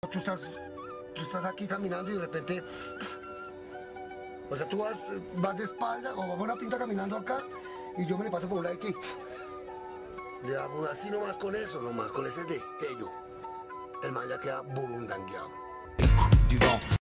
tú estás aquí caminando y de repente... O sea, tú vas de espalda o vamos a una pinta caminando acá y yo me le paso por un lado y que... Le hago así nomás con eso, nomás con ese destello. El man ya queda burundangueado.